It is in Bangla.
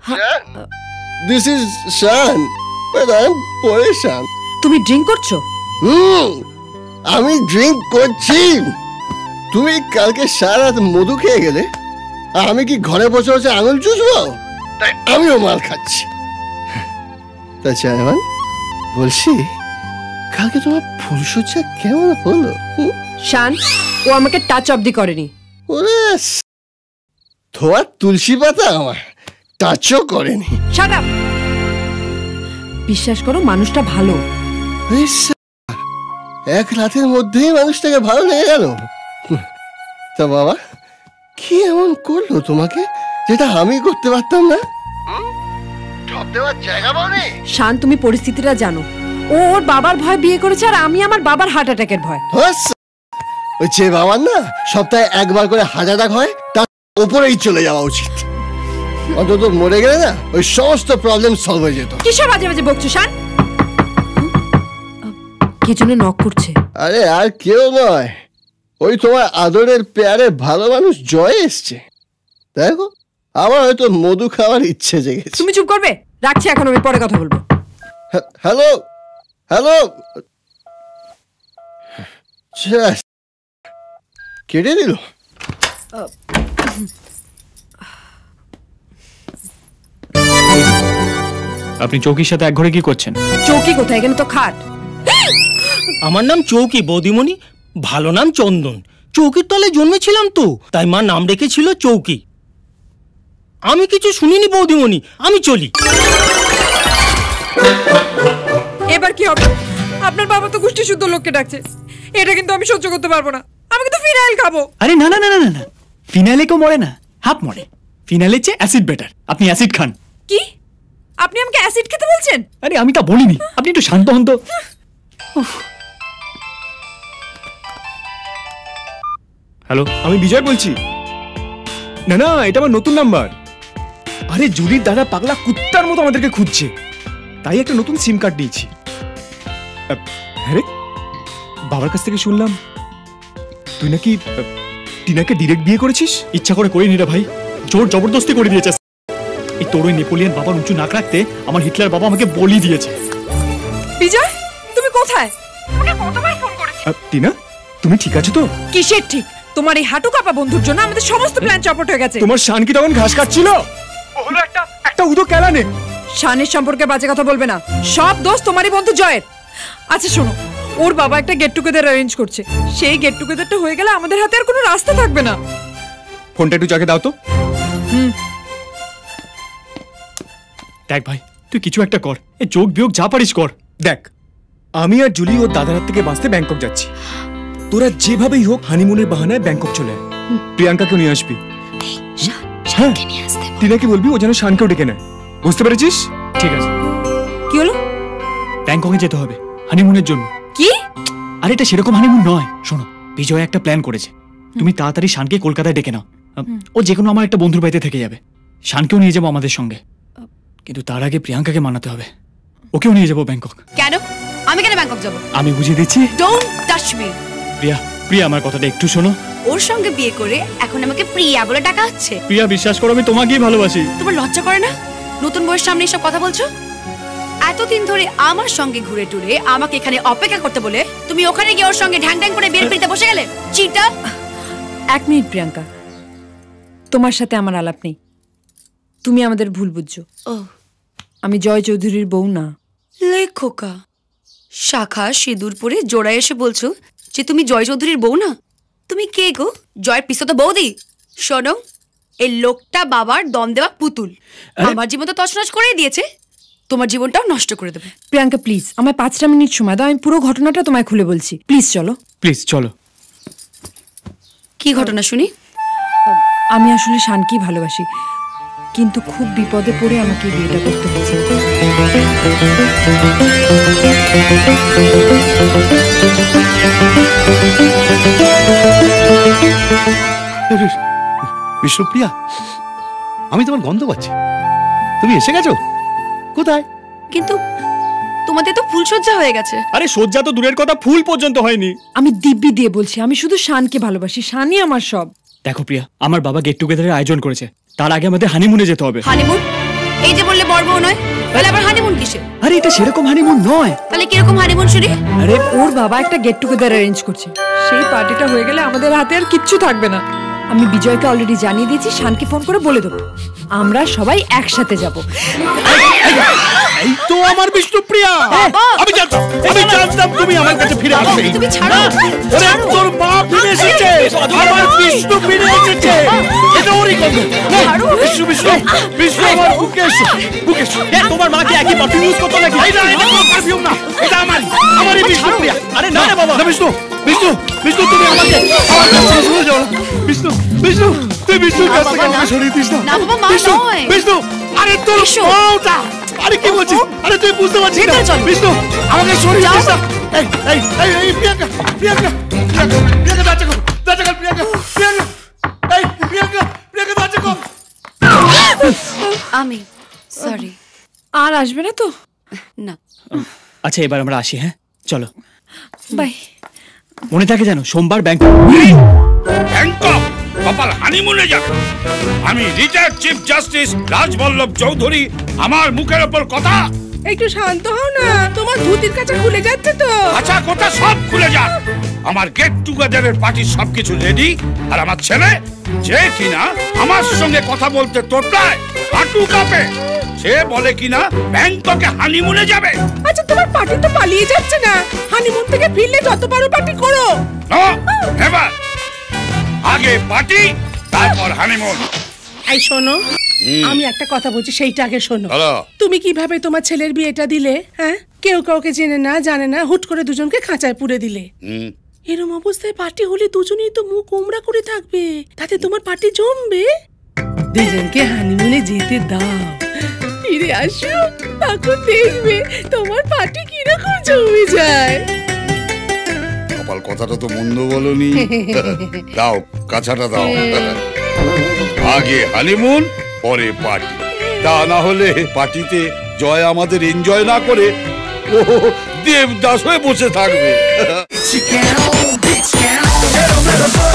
This is Shan, but I'm পরেশান। তুমি ড্রিঙ্ক করছো? আমি ড্রিঙ্ক করছি। তুমি কালকে সারা রাত মধু খেয়ে গেলে, আর আমি কি ঘরে বসে বসে আঙুল চুষবো? তাই আমিও মাল খাচ্ছি। তা চাইমান বলছি, কালকে তোমার ফুলসজ্জা কেমন হলো? শান, ও আমাকে টাচ অবধি করেনি। ওরে তোমার তুলসী পাতা আমার টাচও করেনি। Shut up. বিশ্বাস করো, মানুষটা ভালো। এক রাতের মধ্যেই মানুষটাকে ভালো লেগে গেল। তা বাবা কি এমন করলো তোমাকে যেটা আমি করতে পারতাম না? শান, তুমি পরিস্থিতিটা জানো। ও ওর বাবার ভয় বিয়ে করেছে, আর আমি আমার বাবার হার্ট অ্যাটাকের ভয়। ওই যে বাবার না সপ্তাহে একবার করে হার্ট অ্যাটাক হয়, তার উপরেই চলে যাওয়া উচিত। অন্তত মরে গেলে না ওই সমস্ত প্রবলেম সলভ হয়ে যেত। কিসব বাজে বাজে বকছো শান? কে জন্য নক করছে? আরে আর কেউ নয়, ওই তোমার আদরের পেয়ারে ভালো মানুষ জয় এসছে। দেখো আমার হয়তো মধু খাওয়ার ইচ্ছে জেগেছে। তুমি চুপ করবে? রাখছি এখন, আমি পরে কথা বলবো। হ্যালো হ্যালো, কেটে দিল। আপনি চৌকির সাথে এক ঘরে কি করছেন? চৌকি কোথায়? এখানে তো খাট। আমার নাম চৌকি বৌদিমণি, ভালো নাম চন্দন। চৌকির তলে জন্মেছিলাম তো, তাই মা নাম রেখেছিল চৌকি। আমি কিছু শুনিনি বৌদিমণি, আমি চলি। এবার কি হবে? আপনার বাবা তো গোষ্ঠী শুদ্ধ লোককে ডাকছে। এটা কিন্তু আমি সহ্য করতে পারবো না। আমি কিন্তু ফিনাইল খাবো। আরে না না না না না, ফিনাইলে কেউ মরে না, হাফ মরে। ফিনাইলের চেয়ে অ্যাসিড বেটার। আপনি অ্যাসিড খান। কি? আপনি আমাকে অ্যাসিড খেতে বলছেন? আরে আমি তা বলিনি, আপনি একটু শান্ত হন তো। হ্যালো, আমি বিজয় বলছি। না না, এটা আমার নতুন নাম্বার। আরে জুলির দাদা পাগলা কুত্তার মতো আমাদেরকে খুঁজছে, তাই একটা নতুন সিম কার্ড নিয়েছি। হ্যাঁ রে, বাবার কাছ থেকে শুনলাম তুই নাকি টিনাকে ডিরেক্ট বিয়ে করেছিস। ইচ্ছা করে করিনি রে ভাই, জোর জবরদস্তি করে দিয়েছে। এই তোর ওই নেপোলিয়ান বাবার উঁচু নাক রাখতে আমার হিটলার বাবা আমাকে বলি দিয়েছে। বিজয়, তুমি কোথায়? আমাকে কতবার ফোন করেছিস? টিনা, তুমি ঠিক আছো তো? কিসের ঠিক? তোমার এই হাঁটু কাপা বন্ধুর জন্য আমাদের সমস্ত প্ল্যান চপট হয়ে গেছে। তোমার শান কি তখন ঘাস কাটছিল? ও হলো একটা উদো কেলানে। শানের সম্পর্কে বাজে কথা বলবে না। সব দোষ তোমারই বন্ধু জয়ের। আচ্ছা শোনো, ওর বাবা একটা গেট টুগেদার অ্যারেঞ্জ করছে। সেই গেট টুগেদারটা হয়ে গেলে আমাদের হাতে আর কোনো রাস্তা থাকবে না। ফোনটা একটু যাকে দাও তো। দেখ ভাই, তুই কিছু একটা কর, এই যোগ বিয়োগ যা পারিস কর। দেখ, আমি আর জুলি ওর দাদার হাত থেকে বাঁচতে ব্যাংকক যাচ্ছি। তোরা যেভাবেই হোক হানিমুনের বাহানায় ব্যাংকক চলে আয়। প্রিয়াঙ্কাকেও নিয়ে আসবি। হ্যাঁ, টিনাকে বলবি ও যেন শানকেও ডেকে নেয়। বুঝতে পেরেছিস? ঠিক আছে। কি হলো? ব্যাংককে যেতে হবে হানিমুনের জন্য। কি? আর এটা সেরকম হানিমুন নয়। শোনো, বিজয় একটা প্ল্যান করেছে। তুমি তাড়াতাড়ি শানকে কলকাতায় ডেকে নাও। ও যে কোনো আমার একটা বন্ধুর বাড়িতে থেকে যাবে। শানকেও নিয়ে যাবো আমাদের সঙ্গে, কিন্তু তার আগে প্রিয়াঙ্কাকে মানাতে হবে। ওকেও নিয়ে যাবো ব্যাংকক। কেন? আমি কেন ব্যাংকক যাব? আমি বুঝিয়ে দিচ্ছি। Don't touch me. Priya, Priya আমার কথাটা একটু শোনো। ওর সঙ্গে বিয়ে করে এখন আমাকে প্রিয়া বলে ডাকা হচ্ছে। প্রিয়া, বিশ্বাস করো আমি তোমাকেই ভালোবাসি। তোমার লজ্জা করে না? নতুন বউয়ের সামনে এসব কথা বলছো? এতদিন ধরে আমার সঙ্গে ঘুরে টুরে আমাকে এখানে অপেক্ষা করতে বলে তুমি ওখানে গিয়ে ওর সঙ্গে ঢ্যাং ঢ্যাং করে বিয়ের পিড়িতে বসে গেলে। চিটা। এক মিনিট প্রিয়াঙ্কা, তোমার সাথে আমার আলাপ নেই। তুমি আমাদের ভুল বুঝছো। ও, আমি জয় চৌধুরীর বউ না। লেখোকা, শাখা সিঁদুর পরে জোড়ায় এসে বলছো যে তুমি জয় চৌধুরীর বউ না? তুমি কে গো? জয়ের পিসো তো বৌদি। শোনো, এই লোকটা বাবার দম দেওয়া পুতুল। আমার জীবন তো তছনছ করেই দিয়েছে, তোমার জীবনটাও নষ্ট করে দেবে। প্রিয়াঙ্কা প্লিজ, আমায় 5টা মিনিট সময় দাও, আমি পুরো ঘটনাটা তোমায় খুলে বলছি। প্লিজ চলো। প্লিজ চলো। কি ঘটনা শুনি? আমি আসলে শানকেই ভালোবাসি, কিন্তু খুব বিপদে পড়ে আমাকে বিয়েটা করতে হয়েছে। বিষ্ণুপ্রিয়া, আমি তোমার গন্ধ পাচ্ছি। তুমি এসে গেছো? কোথায়? কিন্তু তোমাদের তো ফুলসজ্জা হয়ে গেছে। আরে সজ্জা তো দূরের কথা, ফুল পর্যন্ত হয়নি। আমি দিব্যি দিয়ে বলছি, আমি শুধু শানকে ভালোবাসি। শানই আমার সব। দেখো প্রিয়া, আমার বাবা গেট টুগেদারের আয়োজন করেছে, তার আগে আমাদের হানিমুনে যেতে হবে। হানিমুন? এই যে বললে বর বউ নয়, তাহলে আবার হানিমুন কিসে? আরে এটা সেরকম হানিমুন নয়। তাহলে কিরকম হানিমুন শুনি? আরে ওর বাবা একটা গেট টুগেদার অ্যারেঞ্জ করছে, সেই পার্টিটা হয়ে গেলে আমাদের হাতে আর কিচ্ছু থাকবে না। আমি বিজয়কে অলরেডি জানিয়ে দিয়েছি, শানকে ফোন করে বলে দেবো আমরা সবাই একসাথে যাব। এই তো আমার বিষ্ণুপ্রিয়া। আমি জানতাম তুমি আমার কাছে ফিরে আসবে। তুমি ছাড়ো, ওরে তোর মা ফিরে এসেছে, আমার বিষ্ণু ফিরে এসেছে। এটা ওরই গন্ধ। বিষ্ণু বিষ্ণু বিষ্ণু আমার বুকে এসো, বুকে এসো। তোমার মা কি একই পারফিউম ইউজ করতে নাকি? এটা কোনো পারফিউম না, এটা আমারই বিষ্ণুপ্রিয়া। আরে না রে বাবা। না বিষ্ণু বিষ্ণু বিষ্ণু তুমি আমার কাছে সরে যাও। বিষ্ণু বিষ্ণু তুই বিষ্ণুর কাছ থেকে আমাকে সরিয়ে দিস না। না বাবা, মা বিষ্ণু নয়। বিষ্ণু আরে তোর মাটা। আরে কি বলছিস? আরে তুই বুঝতে পারছিস না। বিষ্ণু আমাকে সরিয়ে দিস না। এই এই এই এই প্রিয়াঙ্কা প্রিয়াঙ্কা প্রিয়াঙ্কা প্রিয়াঙ্কা দাঁড়া কর, দাঁড়া কর প্রিয়াঙ্কা প্রিয়াঙ্কা। এই প্রিয়াঙ্কা প্রিয়াঙ্কা দাঁড়া কর। আমি সরি। আর আসবে না তো? না। আচ্ছা এবার আমরা আসি, হ্যাঁ চলো। বাই। মনে থাকে জানো সোমবার ব্যাংক। ব্যাংকক কপাল হানিমুনে যাবে। আমি retired chief justice Rajballabh Chowdhury, আমার মুখের ওপর কথা। একটু শান্ত হও না, তোমার ধুতির কাছে খুলে যাচ্ছে তো। আচ্ছা কথা সব খুলে যাক। আমার গেট টুগেদারের পার্টির সবকিছু রেডি, আর আমার ছেলে যে কিনা আমার সঙ্গে কথা বলতে তোতলায়, হাঁটু কাঁপে, সে বলে কিনা ব্যাংককে হানিমুনে যাবে। আচ্ছা তোমার পার্টি তো পালিয়ে যাচ্ছে না, হানিমুন থেকে ফিরলে যত পারো পার্টি করো। নো নেভার, আগে পার্টি তারপর হানিমুন। এই শোনো, আমি একটা কথা বলছি, সেইটা আগে শোনো। বলো। তুমি কিভাবে তোমার ছেলের বিয়েটা দিলে? হ্যাঁ, কেউ কাউকে জেনে না জানে না, হুট করে দুজনকে খাঁচায় পুরে দিলে। এরম অবস্থায় পার্টি হলে দুজনেই তো মুখ উমরা করে থাকবে, তাতে তোমার পার্টি জমবে। দুজনকে হানিমুনে যেতে দাও, ফিরে আসো, তখন দেখবে তোমার পার্টি কিরকম জমে যায়। কপাল কথাটা তো মন্দ বলনি। দাও কাছাটা দাও। আগে হানিমুন পরে পার্টি, তা না হলে পার্টিতে জয় আমাদের এনজয় না করে ও দেবদাস হয়ে বসে থাকবে।